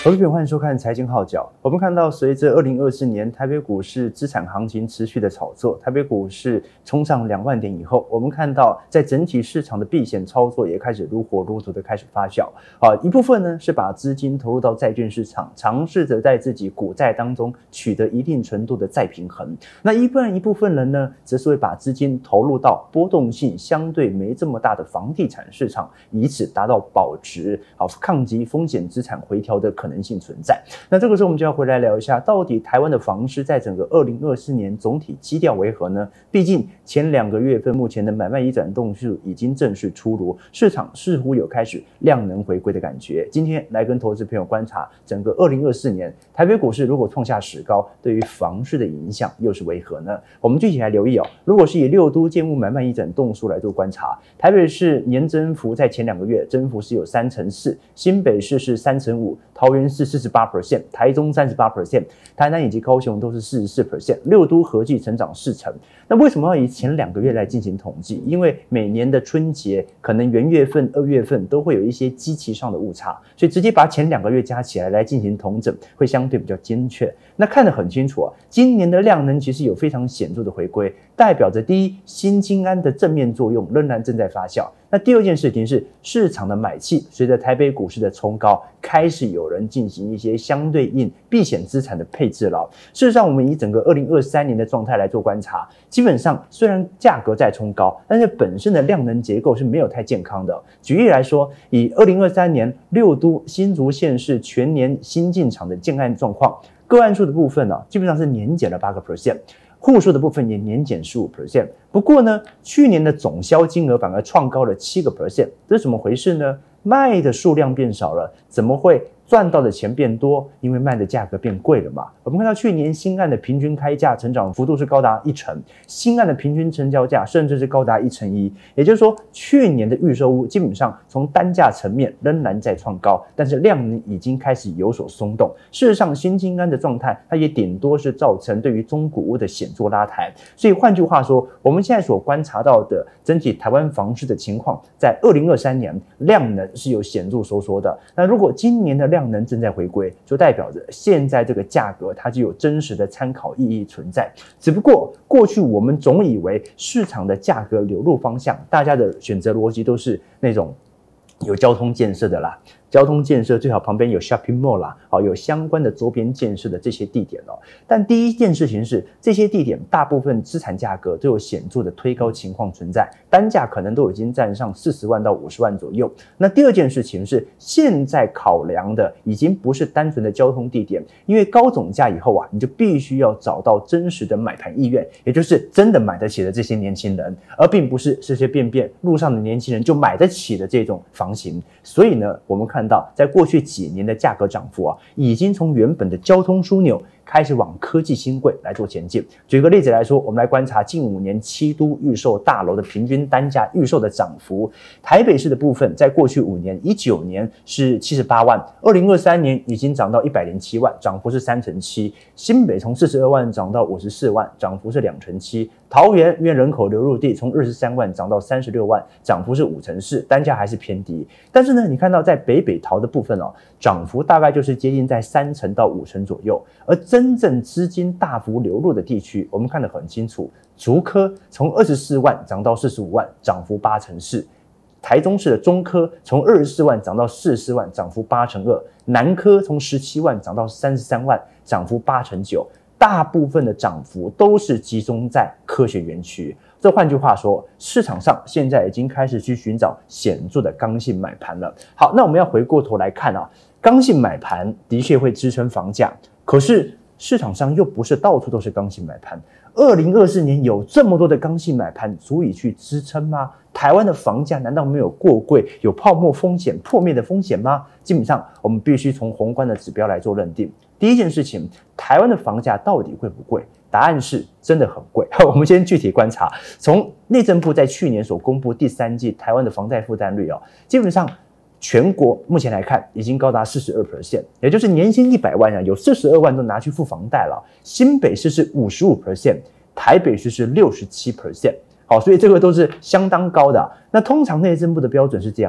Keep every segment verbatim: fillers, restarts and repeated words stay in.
投资朋友，欢迎收看《财经号角》。我们看到，随着二零二四年台北股市资产行情持续的炒作，台北股市冲上两万点以后，我们看到在整体市场的避险操作也开始如火如荼的开始发酵。啊，一部分呢是把资金投入到债券市场，尝试着在自己股债当中取得一定程度的再平衡。那一部分一部分人呢，则是会把资金投入到波动性相对没这么大的房地产市场，以此达到保值、好抗击风险资产回调的可能。可能性存在。那这个时候我们就要回来聊一下，到底台湾的房市在整个二零二四年总体基调为何呢？毕竟前两个月份目前的买卖移转动数已经正式出炉，市场似乎有开始量能回归的感觉。今天来跟投资朋友观察整个二零二四年台北股市如果创下史高，对于房市的影响又是为何呢？我们具体来留意哦。如果是以六都建物买卖移转动数来做观察，台北市年增幅在前两个月增幅是有三成四，新北市是三成五，桃园是 百分之四十八， 台中 百分之三十八， 台南以及高雄都是 百分之四十四， 六都合计成长四成。那为什么要以前两个月来进行统计？因为每年的春节可能元月份、二月份都会有一些基期上的误差，所以直接把前两个月加起来来进行统整，会相对比较精确。那看得很清楚啊，今年的量能其实有非常显著的回归，代表着第一，新金安的正面作用仍然正在发酵。那第二件事情是市场的买气，随着台北股市的冲高，开始有人进行一些相对应避险资产的配置了。事实上，我们以整个二零二三年的状态来做观察，基本上虽然价格在冲高，但是本身的量能结构是没有太健康的。举例来说，以二零二三年六都新竹县市全年新进场的建案状况，个案数的部分呢、啊，基本上是年减了 百分之八，户数的部分也年减 百分之十五。 不过呢，去年的总销金额反而创高了 百分之七， 这是怎么回事呢？卖的数量变少了，怎么会赚到的钱变多？因为卖的价格变贵了嘛。我们看到去年新案的平均开价成长幅度是高达一成，新案的平均成交价甚至是高达一成一。也就是说，去年的预售屋基本上从单价层面仍然在创高，但是量能已经开始有所松动。事实上，新金安的状态，它也顶多是造成对于中古屋的显著拉抬。所以换句话说，我们现在所观察到的整体台湾房市的情况，在二零二三年量能是有显著收缩的。那如果今年的量能正在回归，就代表着现在这个价格它就有真实的参考意义存在。只不过过去我们总以为市场的价格流入方向，大家的选择逻辑都是那种有交通建设的啦。交通建设最好旁边有 shopping mall 啦，好，有相关的周边建设的这些地点哦。但第一件事情是，这些地点大部分资产价格都有显著的推高情况存在，单价可能都已经站上四十万到五十万左右。那第二件事情是，现在考量的已经不是单纯的交通地点，因为高总价以后啊，你就必须要找到真实的买盘意愿，也就是真的买得起的这些年轻人，而并不是随随便便路上的年轻人就买得起的这种房型。所以呢，我们看到在过去几年的价格涨幅啊，已经从原本的交通枢纽开始往科技新贵来做前进。举个例子来说，我们来观察近五年七都预售大楼的平均单价预售的涨幅。台北市的部分，在过去五年，一九年是七十八万，二零二三年已经涨到一百零七万，涨幅是三成七。新北从四十二万涨到五十四万，涨幅是两成七。桃园因为人口流入地，从二十三万涨到三十六万，涨幅是五成四，单价还是偏低。但是呢，你看到在北北桃的部分哦，涨幅大概就是接近在三成到五成左右。而真正资金大幅流入的地区，我们看得很清楚，竹科从二十四万涨到四十五万，涨幅八成四。台中市的中科从二十四万涨到四十四万，涨幅八成二。南科从十七万涨到三十三万，涨幅八成九。大部分的涨幅都是集中在科学园区。这换句话说，市场上现在已经开始去寻找显著的刚性买盘了。好，那我们要回过头来看啊，刚性买盘的确会支撑房价，可是市场上又不是到处都是刚性买盘。二零二四年有这么多的刚性买盘，足以去支撑吗？台湾的房价难道没有过贵、有泡沫风险、破灭的风险吗？基本上，我们必须从宏观的指标来做认定。第一件事情，台湾的房价到底贵不贵？答案是真的很贵。我们先具体观察，从内政部在去年所公布第三季台湾的房贷负担率哦，基本上全国目前来看已经高达 百分之四十二， 也就是年薪一百万啊，有四十二万都拿去付房贷了。新北市是 百分之五十五， 台北市是 百分之六十七。好，所以这个都是相当高的啊。那通常内政部的标准是这样啊，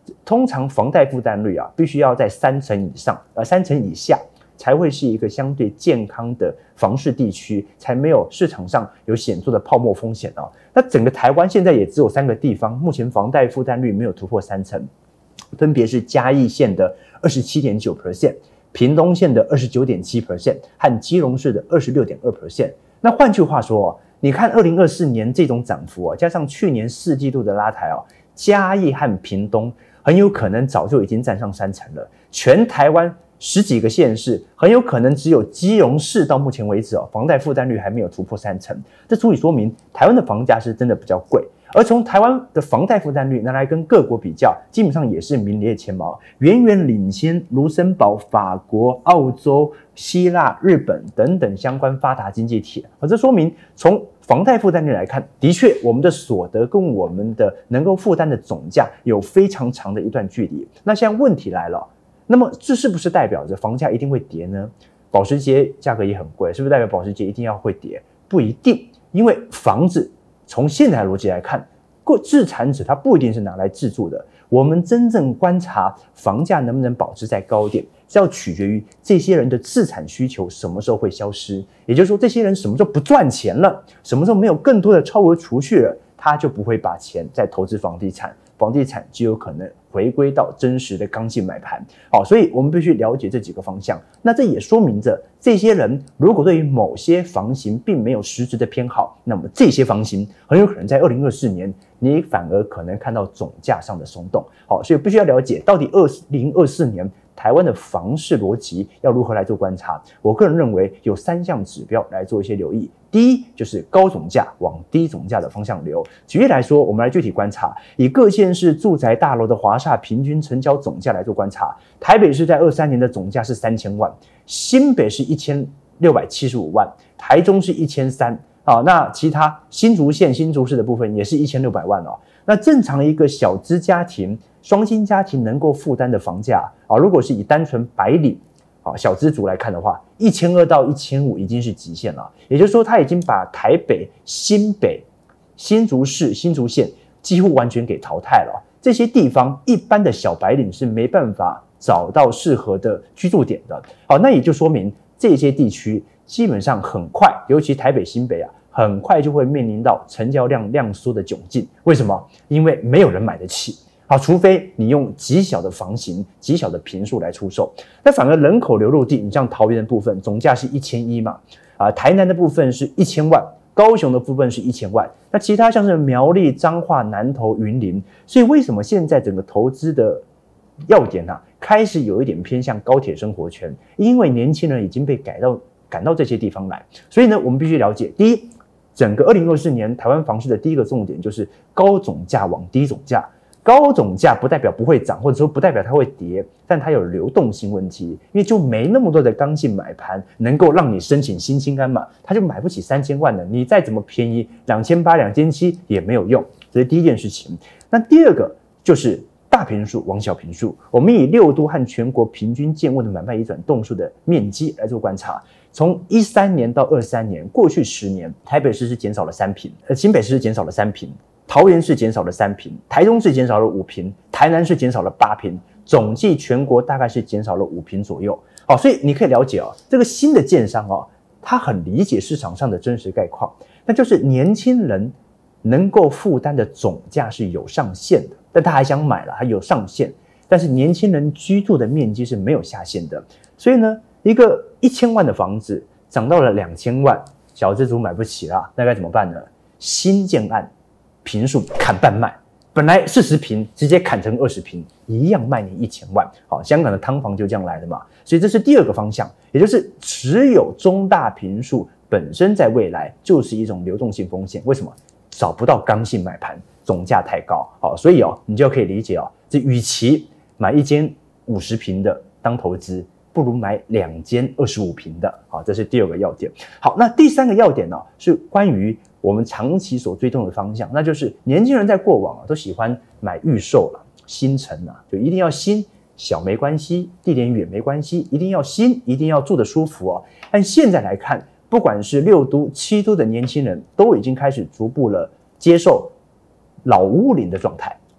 通常房贷负担率啊，必须要在三成以上，呃，三成以下，才会是一个相对健康的房市地区，才没有市场上有显著的泡沫风险啊。那整个台湾现在也只有三个地方，目前房贷负担率没有突破三成，分别是嘉义县的 百分之二十七点九， 屏东县的 百分之二十九点七 和基隆市的 百分之二十六点二。那换句话说，你看二零二四年这种涨幅啊，加上去年四季度的拉抬啊，嘉义和屏东很有可能早就已经站上三成了。全台湾十几个县市，很有可能只有基隆市到目前为止哦，房贷负担率还没有突破三成。这足以说明台湾的房价是真的比较贵。而从台湾的房贷负担率拿来跟各国比较，基本上也是名列前茅，远远领先卢森堡、法国、澳洲、希腊、日本等等相关发达经济体。而这说明从房贷负担率来看，的确我们的所得跟我们的能够负担的总价有非常长的一段距离。那现在问题来了，那么这是不是代表着房价一定会跌呢？保时捷价格也很贵，是不是代表保时捷一定要会跌？不一定，因为房子从现在的逻辑来看，自产者它不一定是拿来自住的。我们真正观察房价能不能保持在高点，是要取决于这些人的自产需求什么时候会消失。也就是说，这些人什么时候不赚钱了，什么时候没有更多的超额储蓄了，他就不会把钱再投资房地产，房地产就有可能回归到真实的刚性买盘。好，所以我们必须了解这几个方向。那这也说明着，这些人如果对于某些房型并没有实质的偏好，那么这些房型很有可能在二零二四年，你反而可能看到总价上的松动。好，所以必须要了解到底二零二四年台湾的房市逻辑要如何来做观察。我个人认为有三项指标来做一些留意。第一，就是高总价往低总价的方向流。举例来说，我们来具体观察，以各县市住宅大楼的华厦平均成交总价来做观察。台北市在二三年的总价是三千万，新北是一千六百七十五万，台中是一千三。啊，那其他新竹县新竹市的部分也是一千六百万哦。那正常一个小资家庭、双薪家庭能够负担的房价啊，如果是以单纯白领啊小资族来看的话，一千二到一千五已经是极限了。也就是说，他已经把台北、新北、新竹市、新竹县几乎完全给淘汰了。这些地方一般的小白领是没办法找到适合的居住点的。好，那也就说明这些地区基本上很快，尤其台北、新北啊，很快就会面临到成交量量缩的窘境。为什么？因为没有人买得起。好，除非你用极小的房型、极小的坪数来出售。那反而人口流入地，你像桃园的部分，总价是一千一嘛，啊，台南的部分是一千万，高雄的部分是一千万。那其他像是苗栗、彰化、南投、云林，所以为什么现在整个投资的要点啊，开始有一点偏向高铁生活圈？因为年轻人已经被改到赶到这些地方来，所以呢，我们必须了解，第一，整个二零二四年台湾房市的第一个重点就是高总价往低总价。高总价不代表不会涨，或者说不代表它会跌，但它有流动性问题，因为就没那么多的刚性买盘能够让你申请新青安嘛，它就买不起三千万的，你再怎么便宜两千八、两千七也没有用，这是第一件事情。那第二个就是大坪数往小坪数，我们以六都和全国平均建物的买卖移转栋数的面积来做观察。从一三年到二三年，过去十年，台北市是减少了三坪，呃，新北市是减少了三坪。桃园市减少了三坪，台中市减少了五坪，台南市减少了八坪，总计全国大概是减少了五坪左右。好，所以你可以了解哦，这个新的建商哦，他很理解市场上的真实概况，那就是年轻人能够负担的总价是有上限的，但他还想买了，还有上限，但是年轻人居住的面积是没有下限的，所以呢，一个一千万的房子涨到了两千万，小资族买不起啦，那该怎么办呢？新建案。坪数砍半卖，本来四十坪直接砍成二十坪，一样卖你一千万。好，香港的汤房就这样来的嘛。所以这是第二个方向，也就是持有中大坪数本身在未来就是一种流动性风险。为什么？找不到刚性买盘，总价太高。好，所以哦，你就可以理解哦，这与其买一间五十坪的当投资，不如买两间二十五坪的。好，这是第二个要点。好，那第三个要点呢、哦，是关于我们长期所追踪的方向，那就是年轻人在过往啊都喜欢买预售了、新城啊，就一定要新，小没关系，地点远没关系，一定要新，一定要住得舒服哦。但现在来看，不管是六都、七都的年轻人，都已经开始逐步了接受老屋龄的状态。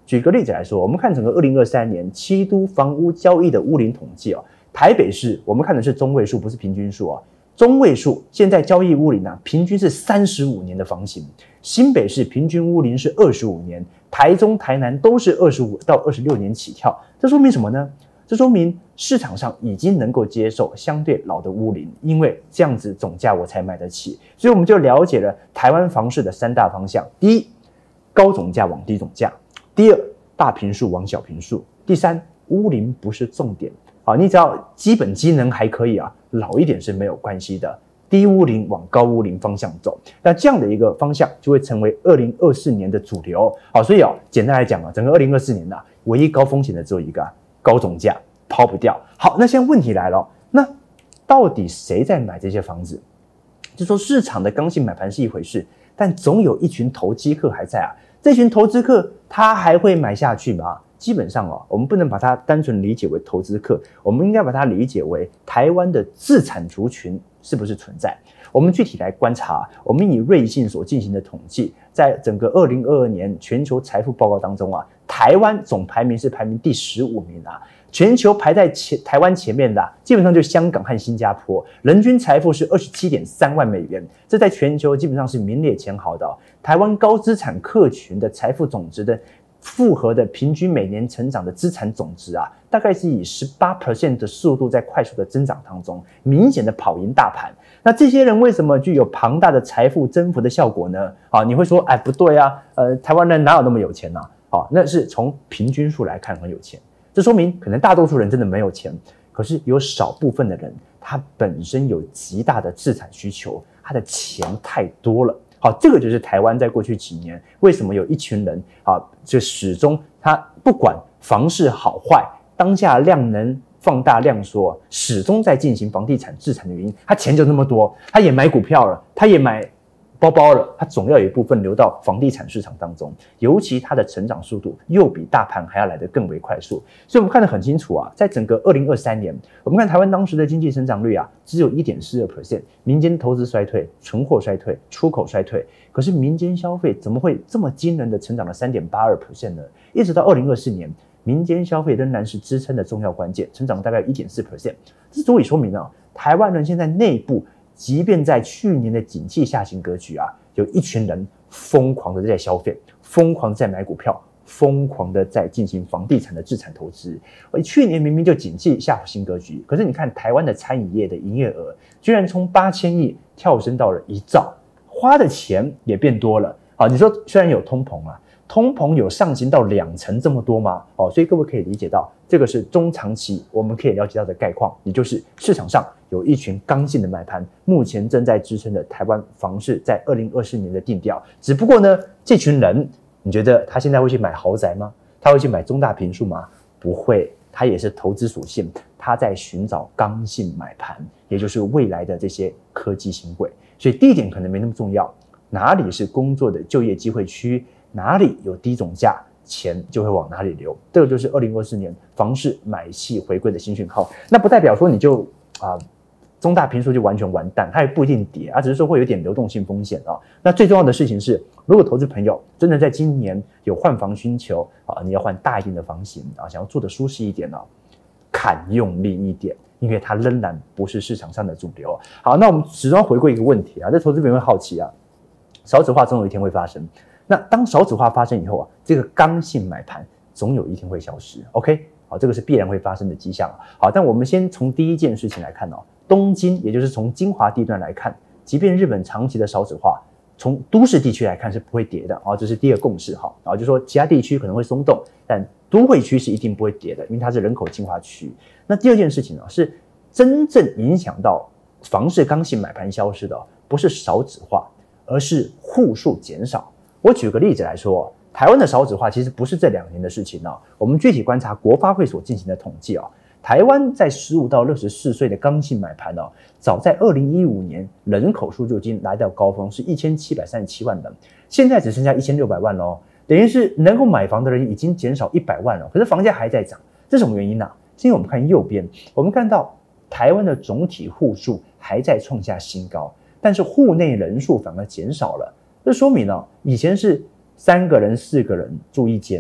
举个例子来说，我们看整个二零二三年七都房屋交易的屋龄统计哦，台北市我们看的是中位数，不是平均数啊。中位数现在交易屋龄啊，平均是三十五年的房型，新北市平均屋龄是二十五年，台中、台南都是二十五到二十六年起跳。这说明什么呢？这说明市场上已经能够接受相对老的屋龄，因为这样子总价我才买得起。所以我们就了解了台湾房市的三大方向：第一，高总价往低总价；第二，大坪数往小坪数；第三，屋龄不是重点。好，你只要基本机能还可以啊，老一点是没有关系的。低屋龄往高屋龄方向走，那这样的一个方向就会成为二零二四年的主流。好，所以哦，简单来讲啊，整个二零二四年啊，唯一高风险的只有一个、啊、高总价，抛不掉。好，那现在问题来了，那到底谁在买这些房子？就说市场的刚性买盘是一回事，但总有一群投机客还在啊。这群投资客他还会买下去吗？基本上哦，我们不能把它单纯理解为投资客，我们应该把它理解为台湾的自产族群是不是存在？我们具体来观察，我们以瑞信所进行的统计，在整个二零二二年全球财富报告当中啊，台湾总排名是排名第十五名啊，全球排在前台湾前面的、啊，基本上就是香港和新加坡，人均财富是二十七点三万美元，这在全球基本上是名列前茅的、哦。台湾高资产客群的财富总值的复合的平均每年成长的资产总值啊，大概是以 百分之十八 的速度在快速的增长当中，明显的跑赢大盘。那这些人为什么具有庞大的财富增幅的效果呢？啊，你会说，哎，不对啊，呃，台湾人哪有那么有钱呢、啊？啊，那是从平均数来看很有钱，这说明可能大多数人真的没有钱，可是有少部分的人，他本身有极大的资产需求，他的钱太多了。好，这个就是台湾在过去几年为什么有一群人啊，就始终他不管房市好坏，当下量能放大量缩，始终在进行房地产自产的原因。他钱就那么多，他也买股票了，他也买包包了，他总要有一部分流到房地产市场当中。尤其它的成长速度又比大盘还要来得更为快速，所以我们看得很清楚啊，在整个二零二三年，我们看台湾当时的经济成长率啊，只有 百分之一点四二， 民间投资衰退，存货衰退，出口衰退，可是民间消费怎么会这么惊人的成长了 百分之三点八二 呢？一直到二零二四年，民间消费仍然是支撑的重要关键，成长大概 百分之一点四， 这足以说明啊，台湾人现在内部即便在去年的景气下行格局啊，有一群人疯狂的在消费，疯狂的在买股票，疯狂的在进行房地产的资产投资。去年明明就景气下行格局，可是你看台湾的餐饮业的营业额居然从八千亿跳升到了一兆，花的钱也变多了。好，你说虽然有通膨啊，通膨有上行到两成这么多吗？哦，所以各位可以理解到，这个是中长期我们可以了解到的概况，也就是市场上有一群刚性的买盘，目前正在支撑着台湾房市在二零二四年的定调。只不过呢，这群人，你觉得他现在会去买豪宅吗？他会去买中大坪数吗？不会，他也是投资属性，他在寻找刚性买盘，也就是未来的这些科技新贵。所以第一点可能没那么重要，哪里是工作的就业机会区，哪里有低总价，钱就会往哪里流。这个就是二零二四年房市买气回归的新讯号。那不代表说你就啊、呃、中大坪数就完全完蛋，它也不一定跌啊，只是说会有点流动性风险啊。那最重要的事情是，如果投资朋友真的在今年有换房需求啊，你要换大一点的房型啊，想要做的舒适一点呢、啊，砍用力一点。因为它仍然不是市场上的主流。好，那我们始终要回归一个问题啊，这投资朋友会好奇啊，少子化总有一天会发生。那当少子化发生以后啊，这个刚性买盘总有一天会消失。OK， 好，这个是必然会发生的迹象。好，但我们先从第一件事情来看哦，东京，也就是从精华地段来看，即便日本长期的少子化，从都市地区来看是不会跌的啊，这是第二个共识哈。然后就说其他地区可能会松动，但都会区是一定不会跌的，因为它是人口精华区。那第二件事情呢，是真正影响到房市刚性买盘消失的，不是少子化，而是户数减少。我举个例子来说，台湾的少子化其实不是这两年的事情哦。我们具体观察国发会所进行的统计哦，台湾在十五到六十四岁的刚性买盘哦，早在二零一五年人口数就已经来到高峰，是一千七百三十七万人，现在只剩下一千六百万咯，等于是能够买房的人已经减少一百万了，可是房价还在涨，这是什么原因呢、啊？是因为我们看右边，我们看到台湾的总体户数还在创下新高，但是户内人数反而减少了。这说明呢、哦，以前是三个人、四个人住一间，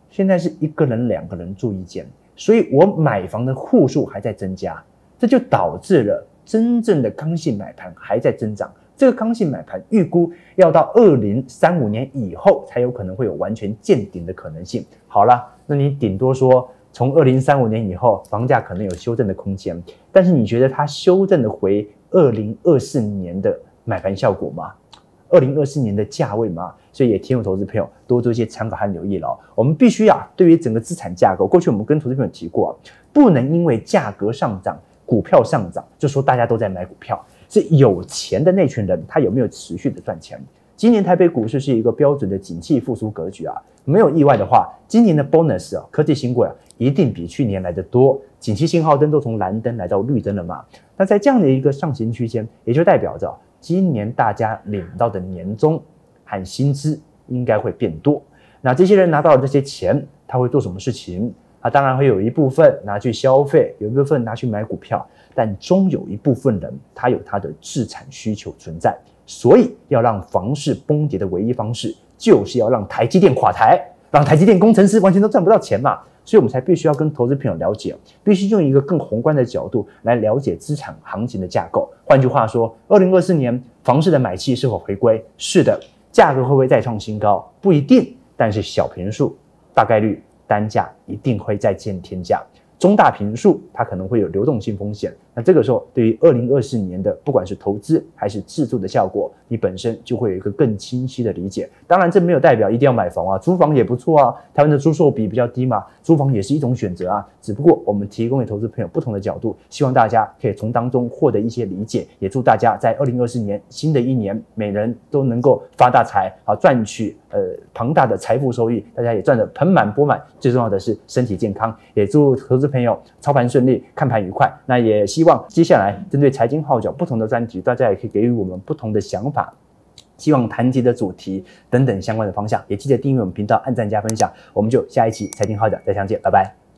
现在是一个人、两个人住一间，所以我买房的户数还在增加，这就导致了真正的刚性买盘还在增长。这个刚性买盘预估要到二零三五年以后才有可能会有完全见顶的可能性。好啦，那你顶多说从二零三五年以后房价可能有修正的空间，但是你觉得它修正的回二零二四年的买盘效果吗？二零二四年的价位吗？所以也提醒投资朋友多做一些参考和留意了哦。我们必须啊，对于整个资产架构，过去我们跟投资朋友提过啊，不能因为价格上涨、股票上涨就说大家都在买股票。是有钱的那群人，他有没有持续的赚钱？今年台北股市是一个标准的景气复苏格局啊，没有意外的话，今年的 bonus 啊，科技新贵啊，一定比去年来的多。景气信号灯都从蓝灯来到绿灯了嘛？那在这样的一个上行区间，也就代表着今年大家领到的年终和薪资应该会变多。那这些人拿到了这些钱，他会做什么事情？啊，当然会有一部分拿去消费，有一部分拿去买股票，但终有一部分人他有他的资产需求存在，所以要让房市崩跌的唯一方式，就是要让台积电垮台，让台积电工程师完全都赚不到钱嘛。所以我们才必须要跟投资朋友了解，必须用一个更宏观的角度来了解资产行情的架构。换句话说，二零二四年房市的买气是否回归？是的，价格会不会再创新高？不一定，但是小坪数大概率单价一定会再见天价，中大坪数它可能会有流动性风险。那这个时候，对于二零二四年的不管是投资还是自住的效果，你本身就会有一个更清晰的理解。当然，这没有代表一定要买房啊，租房也不错啊。台湾的租售比比较低嘛，租房也是一种选择啊。只不过我们提供给投资朋友不同的角度，希望大家可以从当中获得一些理解。也祝大家在二零二四年新的一年，每人都能够发大财啊，赚取呃庞大的财富收益，大家也赚得盆满钵满。最重要的是身体健康，也祝投资朋友操盘顺利，看盘愉快。那也希望接下来针对财经号角不同的专辑，大家也可以给予我们不同的想法，希望谈及的主题等等相关的方向，也记得订阅我们频道，按赞加分享。我们就下一期财经号角再相见，拜拜。